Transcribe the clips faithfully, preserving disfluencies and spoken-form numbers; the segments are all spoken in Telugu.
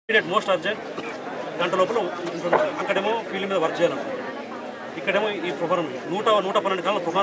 ఇమీడియట్ మోస్ట్ అర్జెంట్ గంట లోపల ఉంటుంది. అక్కడేమో ఫీల్డ్ మీద వర్క్ చేయాలంటారు, ఇక్కడేమో ఈ ప్రొఫారం నూట నూట పన్నెండు కాలం ప్రొఫారం.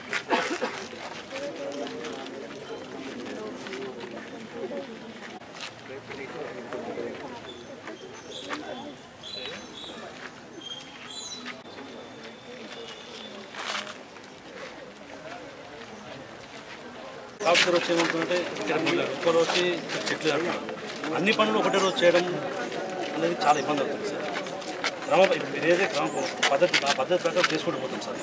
సాఫ్ట్వేర్ వచ్చి ఏమవుతుందంటే ఇక్కడ ఒక్కరు వచ్చి చెట్లు అంటున్నారు. అన్ని పనులు ఒకటే రోజు చేయడం అనేది చాలా ఇబ్బంది అవుతుంది సార్. క్రమ ఏదైతే క్రమ పద్ధతి ఆ పద్ధతి ప్రకారం చేసుకుంటూ పోతుంది సార్.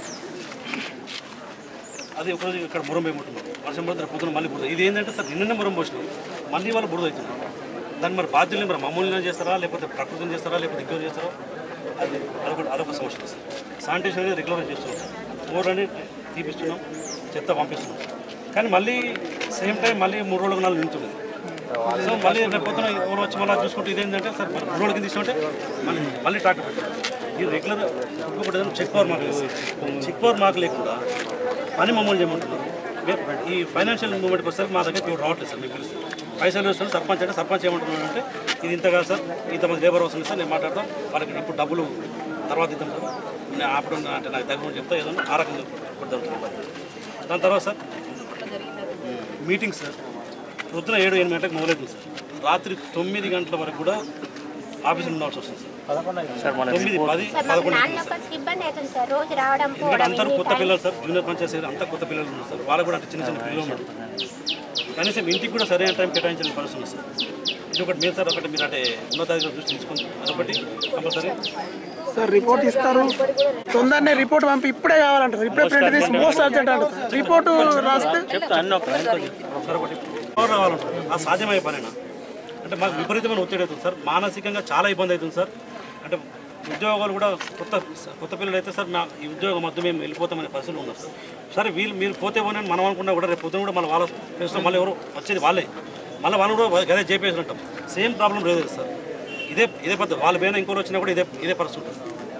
అది ఒకరోజు ఇక్కడ మురం ఏముంటున్నాం, వర్షం పడితే పొద్దున మళ్ళీ బురద. ఇది ఏంటంటే సార్ నిన్ననే మురం పోసినాం, మళ్ళీ వాళ్ళు బురద అవుతున్నారు. దాన్ని మరి బాధ్యులు మరి మామూలుగా చేస్తారా, లేకపోతే ప్రకృతిని చేస్తారా, లేకపోతే ఇగ్నోర్ చేస్తారా, అది అదొక అదొక సమస్య సార్. శానిటేషన్ అనేది రెగ్యులర్గా చేస్తున్నాం సార్. మోర్ అనేది తీపిస్తున్నాం, చెత్త పంపిస్తున్నాం. కానీ మళ్ళీ సేమ్ టైం మళ్ళీ మూడు రోజులకు నాలుగు నిండుతుంది. సో మళ్ళీ రేపు పొద్దున ఎవరు వచ్చి మళ్ళీ చూసుకుంటే ఇదేంటంటే సార్ మూడు రోజుల కింద తీసుకుంటే మళ్ళీ మళ్ళీ ట్రాక్టర్ పెట్టారు. ఇది రెగ్యులర్ ఇంకొకటి ఏదైనా చెక్ పవర్ మార్క్ లేదు. చెక్ పవర్ మార్క్ లేకుండా పని మమ్మల్ని చేయమంటున్నారు. ఈ ఫైనాన్షియల్ మూవ్మెంట్కి వచ్చేసరికి మా దగ్గర ఇప్పుడు రావట్లేదు సార్. మీకు తెలుసు పైసలు వేస్తాను సర్పంచ్ అంటే సర్పంచ్ ఏమంటున్నాను అంటే ఇది ఇంత కాదు సార్, ఇంతమంది లేబర్ వస్తుంది సార్, నేను మాట్లాడతాను వాళ్ళకి ఇప్పుడు డబ్బులు తర్వాత ఇద్దాం సార్, నేను అప్పుడు అంటే నాకు దగ్గర చెప్తా ఏదన్నా ఆ రకంగా జరుగుతుంది. దాని తర్వాత సార్ మీటింగ్ సార్ పొద్దున ఏడు ఎనిమిది గంటలకు మొదలవుతుంది సార్. రాత్రి తొమ్మిది గంటల వరకు కూడా ఆఫీసులో ఉండాల్సి వస్తుంది సార్. తొమ్మిది పది పదకొండు ఎందుకంటే అందరూ కొత్త పిల్లలు సార్, జూనియర్ పంచాయతీ అంతా కొత్త పిల్లలు ఉన్నారు సార్. వాళ్ళకు కూడా అంటే చిన్న చిన్న పిల్లలు ఉన్నారు. కనీసం ఇంటికి కూడా సరైన టైం కేటాయించాలని పరిస్థితి ఉంది సార్. ఇది ఒకటి మీరు సార్ ఒకటి మీరు అంటే ఉన్నతాధికారులు దృష్టి తీసుకుంది అదొకటి కంపల్సరీ సార్. రిపోర్ట్ ఇస్తారు తొందరనే, రిపోర్ట్ పంపి ఇప్పుడే కావాలంటారు, ఇప్పుడే ప్రింట్ తీసి మోస్ట్ అర్జెంట్ అంటారు. రిపోర్ట్ రాస్తే సార్ ఒకటి పవర్ రావాలంటారు. ఆ సాధ్యమయ్యే పనేనా అంటే మాకు విపరీతమైన ఒత్తిడి అవుతుంది సార్. మానసికంగా చాలా ఇబ్బంది అవుతుంది సార్. అంటే ఉద్యోగాలు కూడా కొత్త కొత్త పిల్లలు అయితే సార్ నా ఈ ఉద్యోగం మధ్య మేము వెళ్ళిపోతామనే పరిస్థితులు ఉన్నారు సార్. సరే వీళ్ళు మీరు పోతే పోనని మనం అనుకున్నా కూడా రేపు పొద్దున కూడా మళ్ళీ వాళ్ళ తెలుస్తాం, మళ్ళీ ఎవరు వచ్చేది వాళ్ళే, మళ్ళీ వాళ్ళు కూడా గదే చేపేసి ఉంటాం. సేమ్ ప్రాబ్లం లేదు సార్. ఇదే ఇదే పద్ధతి వాళ్ళ పైన ఇంకోరు వచ్చినా కూడా ఇదే ఇదే పరిస్థితి ఉంటుంది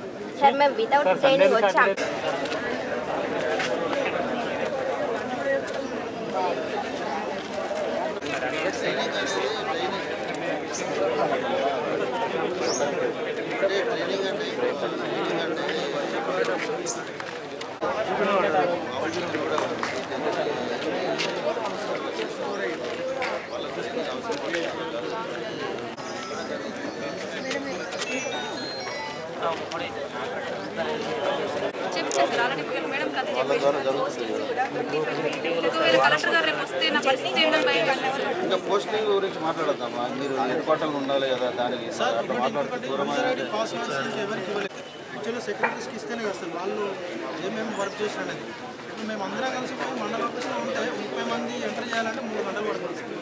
సార్. ఇంకా పోస్టింగ్ గురించి మాట్లాడదామా? మీరు ఎన్ని పట్టాలు ఉండాలి కదా దానికి యాక్చువల్గా సెక్రటరీస్కి ఇస్తేనే కదా సార్ వాళ్ళు ఏమేమి వర్క్ చేసిన అనేది. ఇప్పుడు మేము అందరం కలిసి మండల ఆఫీస్లో ఉంటే ముప్పై మంది ఎంటర్ చేయాలంటే మూడు గంటలు పడుతుంది సార్.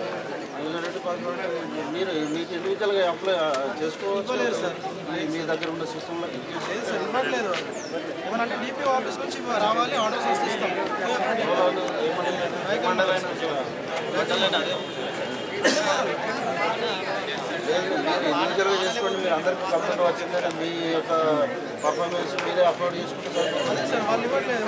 మీరు మీకు ఇండివిజువల్గా అప్లై చేసుకోలేదు సార్. మీ దగ్గర ఉన్న సిస్టంలో లేదు సార్, ఇవ్వట్లేదు. ఏమనంటే డిపిఓ ఆఫీస్ నుంచి రావాలి, ఆర్డర్స్ వస్తే ఇస్తాం. ఇండివిజువల్గా చేసుకోండి. మీరు అందరికీ కంప్లైంట్ వచ్చిందంటే మీ యొక్క పర్ఫార్మెన్స్ మీరే అప్లోడ్ చేసుకుంటే అదే సార్ వాళ్ళు ఇవ్వట్లేదు.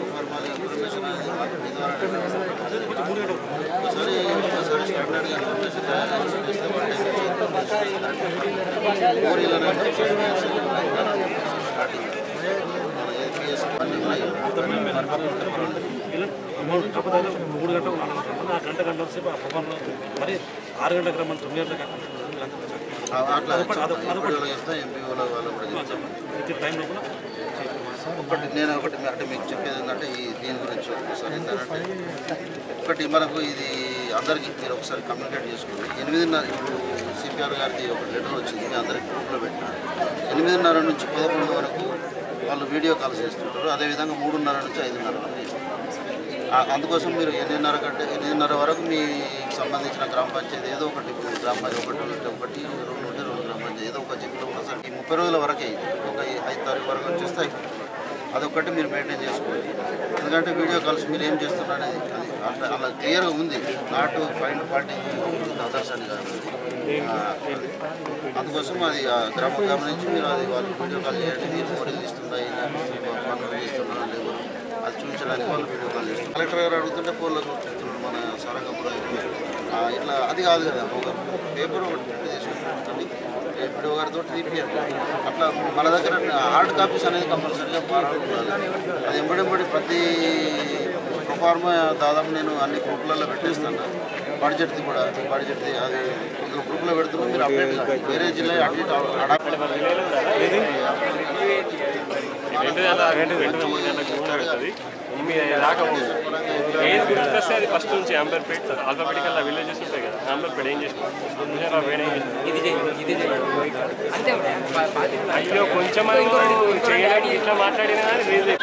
కాకపోతే మూడు గంటలు నాలుగు గంటలు ఆ గంట గంటల సేపు ఆ పొగంలో మరి ఆరు గంటలకు రమ్మని తొమ్మిది గంటలకు టైం లోపల ఒకటి నేను ఒకటి అంటే మీకు చెప్పేది ఏంటంటే ఈ దీని గురించి ఒకసారి ఏంటంటే ఒకటి మనకు ఇది అందరికీ మీరు ఒకసారి కమ్యూనికేట్ చేసుకోండి. ఎనిమిదిన్నర ఇప్పుడు సిపిఆర్ గారికి ఒక లెటర్ వచ్చింది, మీ అందరికీ గ్రూప్లో పెట్టినారు. ఎనిమిదిన్నర నుంచి పదకొండు వరకు వాళ్ళు వీడియో కాల్ చేస్తుంటారు. అదేవిధంగా మూడున్నర నుంచి ఐదున్నర వరకు. అందుకోసం మీరు ఎనిమిదిన్నర కంటే ఎనిమిదిన్నర వరకు మీకు సంబంధించిన గ్రామ పంచాయతీ ఏదో ఒకటి గ్రామ పంచాయతీ ఒకటి ఉంటే ఒకటి రెండు ఉంటే రెండు గ్రామ పంచాయతీ ఏదో ఒక జిల్లా ఉన్న సార్ ఈ ముప్పై రోజుల వరకే ఒక ఐదు తారీఖు వరకు వచ్చేస్తే అయిపోతుంది. అదొకటి మీరు మెయింటైన్ చేసుకోండి. ఎందుకంటే వీడియో కాల్స్ మీరు ఏం చేస్తున్నారు అనేది అది అలా క్లియర్గా ఉంది. నాట్ ఫైండ్ పార్టీ అదర్స్ అని కాదు. అందుకోసం అది గ్రామ గమనించి మీరు అది వాళ్ళు వీడియో కాల్ చేయండి. మీరు ఫోటోలు తీస్తున్నాయి పనులు తీస్తున్నారా లేదు అది చూపించడానికి వాళ్ళు వీడియో కాల్ చేస్తున్నారు. కలెక్టర్ గారు అడుగుతుంటే ఫోన్లో చూపిస్తున్నారు మన సారంగపురం ఇట్లా అది కాదు కదా ఒక పేపర్ ఒకటి ప్రింట్ తీసుకుంటుంది ఎంపీడీ గారితో తీపియాలి. అట్లా మన దగ్గర హార్డ్ కాపీస్ అనేది కంపల్సరీగా మారాలి. అది ఎంబడి ప్రతి ప్రొఫార్మా దాదాపు నేను అన్ని గ్రూపులలో పెట్టేస్తాను. బడ్జెట్ది కూడా బడ్జెట్ది అది ఇందులో గ్రూప్లో పెడుతున్నాం. మీరు అప్డేట్ వేరే జిల్లా అప్డేట్ ఏజ్ గురించి వస్తే అది ఫస్ట్ నుంచి అంబర్పేట్ ఆల్ఫాబెటికల్ విలేజెస్ ఉంటాయి కదా. అంబర్పేట్ ఏం చేసుకుంటాం అయ్యో కొంచెం చేయడానికి ఇట్లా మాట్లాడినా కానీ రీజన్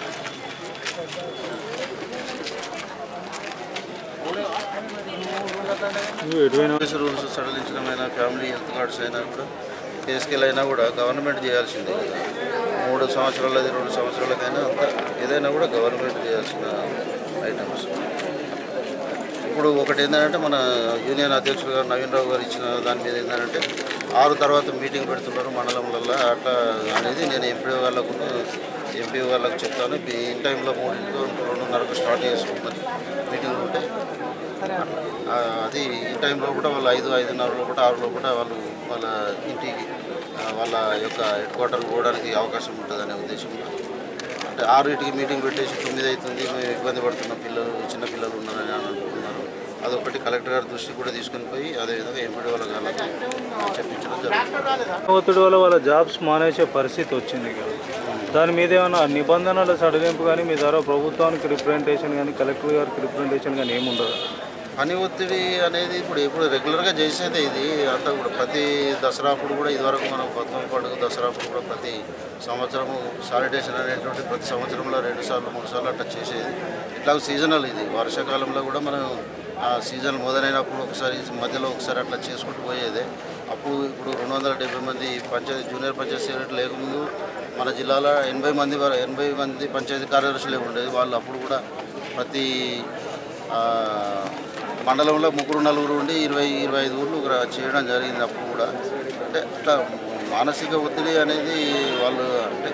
రూల్స్ సడలించడమైనా ఫ్యామిలీ హెల్త్ కార్డ్స్ అయినా కూడా పే స్కేల్ అయినా కూడా గవర్నమెంట్ చేయాల్సిందే కదా. మూడు సంవత్సరాలది రెండు సంవత్సరాలకైనా అంత ఏదైనా కూడా గవర్నమెంట్ చేయాల్సిన ఐటమ్స్. ఇప్పుడు ఒకటి ఏంటంటే మన యూనియన్ అధ్యక్షులు గారు నవీన్ రావు గారు ఇచ్చిన దాని మీద ఏంటంటే ఆరు తర్వాత మీటింగ్ పెడుతున్నారు మండలంలో. అట్లా అనేది నేను ఎంపీ వాళ్ళకు ఎంపీ వాళ్ళకు చెప్తాను. ఇన్ టైంలో మూడింటికి రెండున్నరకు స్టార్ట్ చేసుకుంటాను మీటింగ్లు ఉంటాయి. అది ఈ టైంలో కూడా వాళ్ళు ఐదు ఐదున్నరలో కూడా ఆరులో కూడా వాళ్ళు వాళ్ళ ఇంటికి వాళ్ళ యొక్క హెడ్ క్వార్టర్ పోవడానికి అవకాశం ఉంటుందనే ఉద్దేశంలో అంటే ఆరుటికి మీటింగ్ పెట్టేసి తొమ్మిది అవుతుంది మేము ఇబ్బంది పడుతున్న పిల్లలు చిన్న పిల్లలు ఉన్నారని అనుకుంటున్నారు. అదొకటి కలెక్టర్ గారి దృష్టికి కూడా తీసుకొని పోయి అదేవిధంగా ఎంపీడీ వాళ్ళ గారికి చెప్పించడం జరుగుతుంది. ఒత్తిడి వల్ల వాళ్ళ జాబ్స్ మానేసే పరిస్థితి వచ్చింది కదా, దాని మీద ఏమైనా నిబంధనల సడలింపు కానీ మీ ద్వారా ప్రభుత్వానికి రిప్రజెంటేషన్ కానీ కలెక్టర్ గారికి రిప్రజెంటేషన్ కానీ ఏముండదు? పని ఒత్తిడి అనేది ఇప్పుడు ఇప్పుడు రెగ్యులర్గా చేసేదే ఇది అంతా కూడా. ప్రతి దసరా అప్పుడు కూడా ఇదివరకు మనం బతుకమ్మ పండుగ దసరా అప్పుడు కూడా ప్రతి సంవత్సరము శానిటేషన్ అనేటువంటి ప్రతి సంవత్సరంలో రెండు సార్లు మూడు సార్లు అట్లా చేసేది. ఇట్లా సీజనల్ ఇది. వర్షాకాలంలో కూడా మనం ఆ సీజన్ మొదలైనప్పుడు ఒకసారి మధ్యలో ఒకసారి అట్లా చేసుకుంటూ పోయేదే. అప్పుడు ఇప్పుడు రెండు వందల డెబ్బై మంది పంచాయతీ జూనియర్ పంచాయతీ సెక్రటరీ లేకముందు మన జిల్లాలో ఎనభై మంది ఎనభై మంది పంచాయతీ కార్యదర్శులే ఉండేది. వాళ్ళు అప్పుడు కూడా ప్రతి మండలంలో ముగ్గురు నలుగురు ఉండి ఇరవై ఇరవై ఐదు ఊర్లు చేయడం జరిగింది. అప్పుడు కూడా అంటే ఇట్లా మానసిక ఒత్తిడి అనేది వాళ్ళు అంటే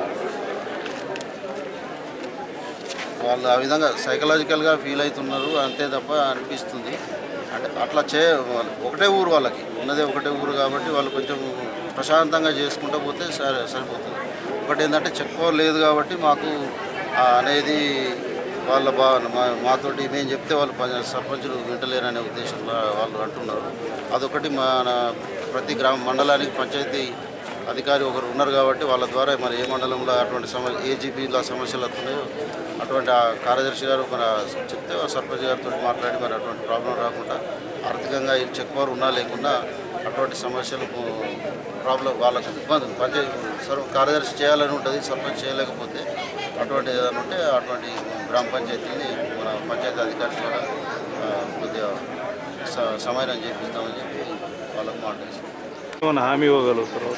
వాళ్ళు ఆ విధంగా సైకలాజికల్గా ఫీల్ అవుతున్నారు అంతే తప్ప అనిపిస్తుంది. అంటే అట్లా చే ఒకటే ఊరు వాళ్ళకి ఉన్నదే ఒకటే ఊరు కాబట్టి వాళ్ళు కొంచెం ప్రశాంతంగా చేసుకుంటూ పోతే సరే సరిపోతుంది. ఒకటి ఏంటంటే చెక్ పవర్ లేదు కాబట్టి మాకు అనేది వాళ్ళ బా మాతోటి మేము చెప్తే వాళ్ళు సర్పంచులు వింటలేరనే ఉద్దేశంలో వాళ్ళు అంటున్నారు. అదొకటి మన ప్రతి గ్రామ మండలానికి పంచాయతీ అధికారి ఒకరు ఉన్నారు కాబట్టి వాళ్ళ ద్వారా మరి ఏ మండలంలో అటువంటి సమ ఏజీబీల సమస్యలు వస్తున్నాయో అటువంటి ఆ కార్యదర్శి గారు మన చెప్తే సర్పంచ్ గారితో మాట్లాడి మరి అటువంటి ప్రాబ్లం రాకుండా ఆర్థికంగా ఈ చెక్ పవర్ ఉన్నా లేకుండా అటువంటి సమస్యలు ప్రాబ్లం వాళ్ళకు ఇబ్బందులు పంచాయతీ సర్వ కార్యదర్శి చేయాలని ఉంటుంది, సర్పంచ్ చేయలేకపోతే అటువంటి ఏదైనా ఉంటే అటువంటి గ్రామ పంచాయతీని మన పంచాయతీ అధికారి ద్వారా కొద్దిగా సమయం చేపిస్తామని చెప్పి వాళ్ళకు మాట్లాడేస్తాం. హామీ ఇవ్వగలుగుతారు?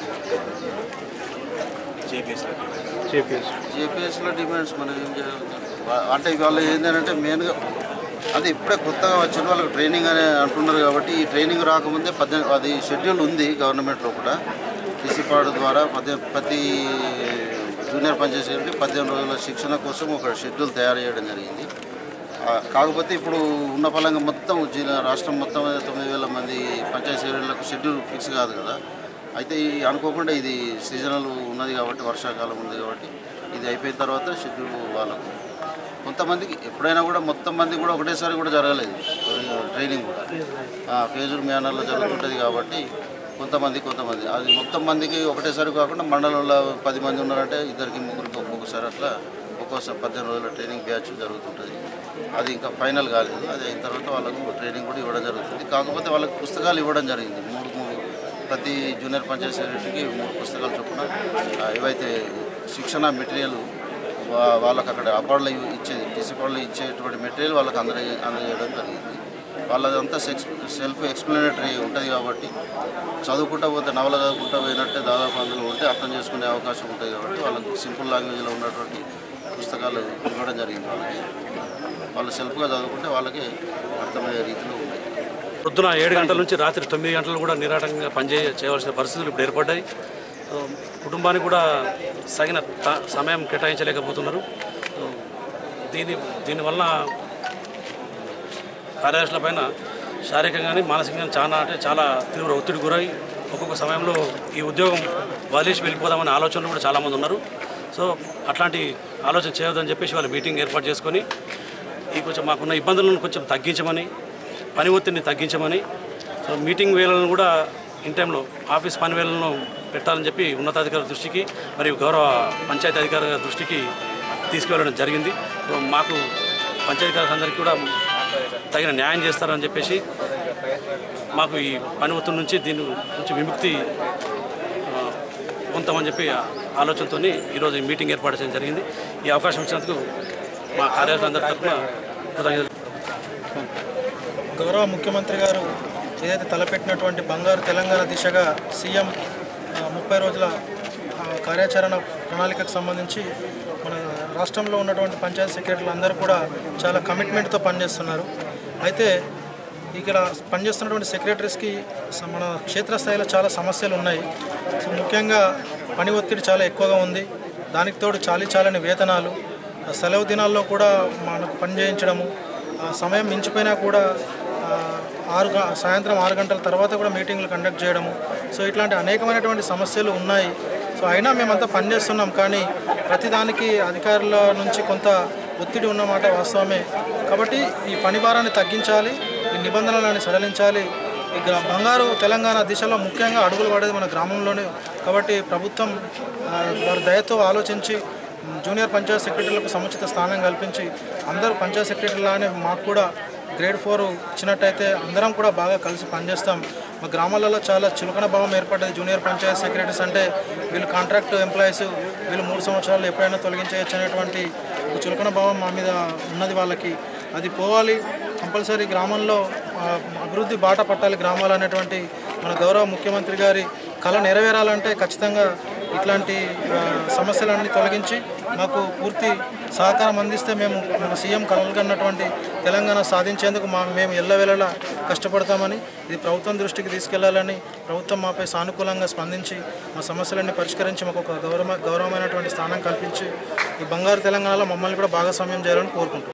జేపీఎస్లో డిమాండ్స్ మనం ఏం చేయాలి అంటే వాళ్ళు ఏంటంటే మెయిన్గా అది ఇప్పుడే కొత్తగా వచ్చిన వాళ్ళకి ట్రైనింగ్ అని అంటున్నారు కాబట్టి ఈ ట్రైనింగ్ రాకముందే పద్దెనిమిది అది షెడ్యూల్ ఉంది గవర్నమెంట్లో కూడా. టీసీపాడు ద్వారా పద్దె ప్రతి జూనియర్ పంచాయతీ సెక్రటరీ పద్దెనిమిది రోజుల శిక్షణ కోసం ఒక షెడ్యూల్ తయారు చేయడం జరిగింది. కాకపోతే ఇప్పుడు ఉన్న పలంగా మొత్తం జిల్లా రాష్ట్రం మొత్తం తొమ్మిది వేల మంది పంచాయతీ సెక్రటరీలకు షెడ్యూల్ ఫిక్స్ కాదు కదా. అయితే అనుకోకుండా ఇది సీజనల్ ఉన్నది కాబట్టి వర్షాకాలం ఉంది కాబట్టి ఇది అయిపోయిన తర్వాత షెడ్యూల్ వాళ్ళకు కొంతమందికి ఎప్పుడైనా కూడా మొత్తం మంది కూడా ఒకటేసారి కూడా జరగలేదు ట్రైనింగ్ కూడా ఫేజుల్ మేనర్లో జరుగుతుంటుంది కాబట్టి కొంతమంది కొంతమంది అది మొత్తం మందికి ఒకటేసారి కాకుండా మండలంలో పది మంది ఉన్నారంటే ఇద్దరికి ముగ్గురికి ఒక్కొక్కసారి అట్లా ఒక్కోసారి పద్దెనిమిది రోజుల ట్రైనింగ్ బ్యాచ్ జరుగుతుంటుంది. అది ఇంకా ఫైనల్ కాలేదు. అది అయిన తర్వాత వాళ్ళకు ట్రైనింగ్ కూడా ఇవ్వడం జరుగుతుంది. కాకపోతే వాళ్ళకి పుస్తకాలు ఇవ్వడం జరిగింది. మూడు మూడు ప్రతి జూనియర్ పంచాయతీ సెక్రటరీకి మూడు పుస్తకాలు చొప్పున ఏవైతే శిక్షణ మెటీరియల్ వాళ్ళకి అక్కడ అపార్డులో ఇచ్చేది టీసీపాడులో ఇచ్చేటువంటి మెటీరియల్ వాళ్ళకి అందజే అందజేయడం జరిగింది. వాళ్ళదంతా సెక్స్ సెల్ఫ్ ఎక్స్ప్లెనేటరీ ఉంటుంది కాబట్టి చదువుకుంటూ పోతే నవల చదువుకుంటూ పోయినట్టే దాదాపు అందులో ఉంటే అర్థం చేసుకునే అవకాశం ఉంటుంది కాబట్టి వాళ్ళకి సింపుల్ లాంగ్వేజ్లో ఉన్నటువంటి పుస్తకాలు ఇవ్వడం జరిగింది. వాళ్ళకి వాళ్ళు సెల్ఫ్గా చదువుకుంటే వాళ్ళకి అర్థమయ్యే రీతిలో ఉంటాయి. పొద్దున ఏడు గంటల నుంచి రాత్రి తొమ్మిది గంటలు కూడా నిరాటంగా పనిచే చేయవలసిన పరిస్థితులు ఇప్పుడు ఏర్పడ్డాయి. కుటుంబానికి కూడా సగిన సమయం కేటాయించలేకపోతున్నారు. దీని దీనివల్ల కార్యదర్శుల పైన శారీరకంగా కానీ మానసికంగా చాలా అంటే చాలా తీవ్ర ఒత్తిడి గురై ఒక్కొక్క సమయంలో ఈ ఉద్యోగం వదిలేసి వెళ్ళిపోదామనే ఆలోచనలు కూడా చాలామంది ఉన్నారు. సో అట్లాంటి ఆలోచన చేయొద్దని చెప్పేసి వాళ్ళు మీటింగ్ ఏర్పాటు చేసుకొని ఈ కొంచెం మాకున్న ఇబ్బందులను కొంచెం తగ్గించమని, పని ఒత్తిడిని తగ్గించమని, సో మీటింగ్ వేళలను కూడా ఇన్ టైంలో ఆఫీస్ పని వేళలను పెట్టాలని చెప్పి ఉన్నతాధికారుల దృష్టికి మరియు గౌరవ పంచాయతీ అధికారుల దృష్టికి తీసుకువెళ్ళడం జరిగింది. సో మాకు పంచాయతీకారులు అందరికీ కూడా తగిన న్యాయం చేస్తారని చెప్పేసి మాకు ఈ పని ఒత్తిడి నుంచి దీని నుంచి విముక్తి పొందుతామని చెప్పి ఆలోచనతో ఈరోజు ఈ మీటింగ్ ఏర్పాటు చేయడం జరిగింది. ఈ అవకాశం ఇచ్చినందుకు మా కార్యాలయం అందరి తరఫున కృతజ్ఞతలు. గౌరవ ముఖ్యమంత్రి గారు ఏదైతే తలపెట్టినటువంటి బంగారు తెలంగాణ దిశగా సీఎం ముప్పై రోజుల కార్యాచరణ ప్రణాళికకు సంబంధించి మన రాష్ట్రంలో ఉన్నటువంటి పంచాయతీ సెక్రటరీలు అందరూ కూడా చాలా కమిట్మెంట్తో పనిచేస్తున్నారు. అయితే ఇక్కడ పనిచేస్తున్నటువంటి సెక్రటరీస్కి మన క్షేత్రస్థాయిలో చాలా సమస్యలు ఉన్నాయి. సో ముఖ్యంగా పని ఒత్తిడి చాలా ఎక్కువగా ఉంది. దానికి తోడు చాలీ చాలని వేతనాలు, సెలవు దినాల్లో కూడా మనకు పని చేయించడము, సమయం మించిపోయినా కూడా ఆరు సాయంత్రం ఆరు గంటల తర్వాత కూడా మీటింగ్లు కండక్ట్ చేయడము. సో ఇట్లాంటి అనేకమైనటువంటి సమస్యలు ఉన్నాయి. సో అయినా మేమంతా పనిచేస్తున్నాం, కానీ ప్రతిదానికి అధికారుల నుంచి కొంత ఒత్తిడి ఉన్నమాట వాస్తవమే. కాబట్టి ఈ పని భారాన్ని తగ్గించాలి, ఈ నిబంధనలను సడలించాలి. ఈ బంగారు తెలంగాణ దిశలో ముఖ్యంగా అడుగులు పడేది మన గ్రామంలోనే. కాబట్టి ప్రభుత్వం వారి దయతో ఆలోచించి జూనియర్ పంచాయత్ సెక్రటరీలకు సముచిత స్థానం కల్పించి అందరూ పంచాయత్ సెక్రటరీలానే మాకు కూడా గ్రేడ్ ఫోర్ ఇచ్చినట్టయితే అందరం కూడా బాగా కలిసి పనిచేస్తాం. మా గ్రామాలలో చాలా చులకన భావం ఏర్పడ్డది. జూనియర్ పంచాయత్ సెక్రటరీస్ అంటే వీళ్ళు కాంట్రాక్ట్ ఎంప్లాయీస్, వీళ్ళు మూడు సంవత్సరాలు ఎప్పుడైనా తొలగించవచ్చు అనేటువంటి చులకన భావం మా మీద ఉన్నది. వాళ్ళకి అది పోవాలి. కంపల్సరీ గ్రామంలో అభివృద్ధి బాట పట్టాలి గ్రామాలు అనేటువంటి మన గౌరవ ముఖ్యమంత్రి గారి కళ నెరవేరాలంటే ఖచ్చితంగా ఇట్లాంటి సమస్యలన్నీ తొలగించి మాకు పూర్తి సహకారం అందిస్తే మేము మన సీఎం కలగన్నటువంటి తెలంగాణ సాధించేందుకు మా మేము ఎల్లవేళలా కష్టపడతామని, ఇది ప్రభుత్వం దృష్టికి తీసుకెళ్లాలని, ప్రభుత్వం మాపై సానుకూలంగా స్పందించి మా సమస్యలన్నీ పరిష్కరించి మాకు ఒక గౌరవ గౌరవమైనటువంటి స్థానం కల్పించి ఈ బంగారు తెలంగాణలో మమ్మల్ని కూడా భాగస్వామ్యం చేయాలని కోరుకుంటున్నాం.